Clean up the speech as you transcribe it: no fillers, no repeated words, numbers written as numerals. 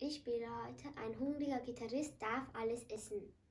Ich spiele heute ein hungriger Gitarrist darf alles essen.